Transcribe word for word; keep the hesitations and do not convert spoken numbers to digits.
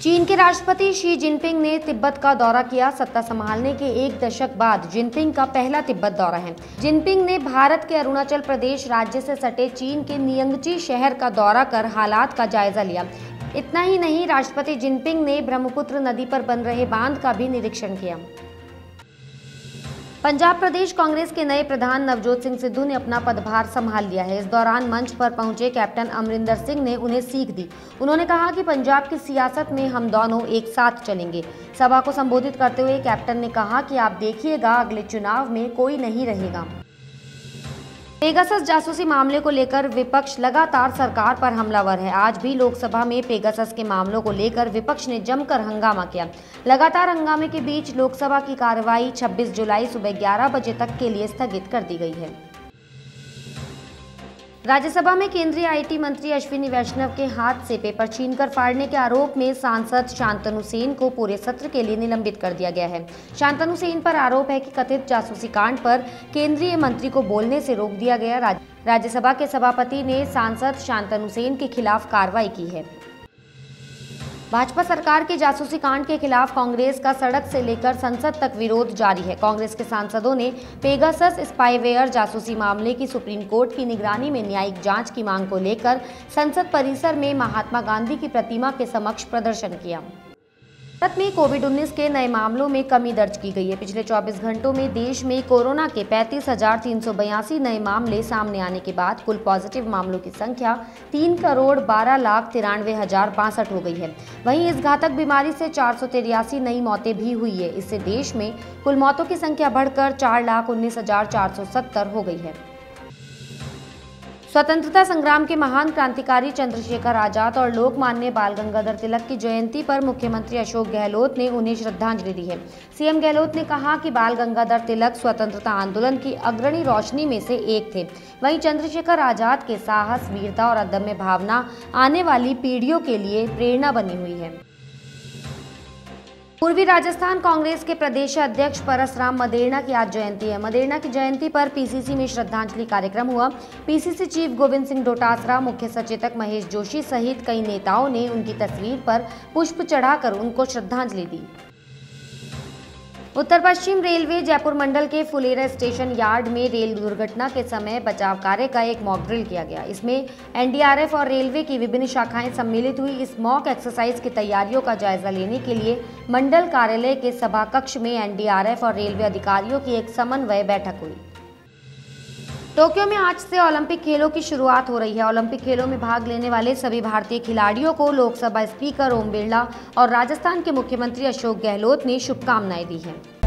चीन के राष्ट्रपति शी जिनपिंग ने तिब्बत का दौरा किया। सत्ता संभालने के एक दशक बाद जिनपिंग का पहला तिब्बत दौरा है। जिनपिंग ने भारत के अरुणाचल प्रदेश राज्य से सटे चीन के नियंगची शहर का दौरा कर हालात का जायजा लिया। इतना ही नहीं, राष्ट्रपति जिनपिंग ने ब्रह्मपुत्र नदी पर बन रहे बांध का भी निरीक्षण किया। पंजाब प्रदेश कांग्रेस के नए प्रधान नवजोत सिंह सिद्धू ने अपना पदभार संभाल लिया है। इस दौरान मंच पर पहुंचे कैप्टन अमरिंदर सिंह ने उन्हें सीख दी। उन्होंने कहा कि पंजाब की सियासत में हम दोनों एक साथ चलेंगे। सभा को संबोधित करते हुए कैप्टन ने कहा कि आप देखिएगा, अगले चुनाव में कोई नहीं रहेगा। पेगासस जासूसी मामले को लेकर विपक्ष लगातार सरकार पर हमलावर है। आज भी लोकसभा में पेगासस के मामलों को लेकर विपक्ष ने जमकर हंगामा किया। लगातार हंगामे के बीच लोकसभा की कार्यवाही छब्बीस जुलाई सुबह ग्यारह बजे तक के लिए स्थगित कर दी गई है। राज्यसभा में केंद्रीय आईटी मंत्री अश्विनी वैष्णव के हाथ से पेपर छीनकर फाड़ने के आरोप में सांसद शांतनु सेन को पूरे सत्र के लिए निलंबित कर दिया गया है। शांतनु सेन पर आरोप है कि कथित जासूसी कांड पर केंद्रीय मंत्री को बोलने से रोक दिया गया। राज्यसभा के सभापति ने सांसद शांतनु सेन के खिलाफ कार्रवाई की है। भाजपा सरकार के जासूसी कांड के खिलाफ कांग्रेस का सड़क से लेकर संसद तक विरोध जारी है। कांग्रेस के सांसदों ने पेगासस स्पाईवेयर जासूसी मामले की सुप्रीम कोर्ट की निगरानी में न्यायिक जांच की मांग को लेकर संसद परिसर में महात्मा गांधी की प्रतिमा के समक्ष प्रदर्शन किया। भारत में कोविड उन्नीस के नए मामलों में कमी दर्ज की गई है। पिछले चौबीस घंटों में देश में कोरोना के पैंतीस हजार तीन सौ बयासी नए मामले सामने आने के बाद कुल पॉजिटिव मामलों की संख्या तीन करोड़ बारह लाख तिरानवे हजार बासठ हो गई है। वहीं इस घातक बीमारी से चार सौ तिरासी नई मौतें भी हुई है। इससे देश में कुल मौतों की संख्या बढ़कर चार लाख उन्नीस हजार चार सौ सत्तर हो गई है। स्वतंत्रता संग्राम के महान क्रांतिकारी चंद्रशेखर आजाद और लोकमान्य बाल गंगाधर तिलक की जयंती पर मुख्यमंत्री अशोक गहलोत ने उन्हें श्रद्धांजलि दी है। सीएम गहलोत ने कहा कि बाल गंगाधर तिलक स्वतंत्रता आंदोलन की अग्रणी रोशनी में से एक थे। वहीं चंद्रशेखर आजाद के साहस, वीरता और अदम्य भावना आने वाली पीढ़ियों के लिए प्रेरणा बनी हुई है। पूर्वी राजस्थान कांग्रेस के प्रदेश अध्यक्ष परसराम मदेरणा की आज जयंती है। मदेरणा की जयंती पर पीसीसी में श्रद्धांजलि कार्यक्रम हुआ। पीसीसी चीफ गोविंद सिंह डोटासरा, मुख्य सचेतक महेश जोशी सहित कई नेताओं ने उनकी तस्वीर पर पुष्प चढ़ाकर उनको श्रद्धांजलि दी। उत्तर पश्चिम रेलवे जयपुर मंडल के फुलेरा स्टेशन यार्ड में रेल दुर्घटना के समय बचाव कार्य का एक मॉक ड्रिल किया गया। इसमें एनडीआरएफ और रेलवे की विभिन्न शाखाएं सम्मिलित हुई। इस मॉक एक्सरसाइज की तैयारियों का जायजा लेने के लिए मंडल कार्यालय के सभा कक्ष में एनडीआरएफ और रेलवे अधिकारियों की एक समन्वय बैठक हुई। टोक्यो में आज से ओलंपिक खेलों की शुरुआत हो रही है। ओलंपिक खेलों में भाग लेने वाले सभी भारतीय खिलाड़ियों को लोकसभा स्पीकर ओम बिरला और राजस्थान के मुख्यमंत्री अशोक गहलोत ने शुभकामनाएं दी हैं।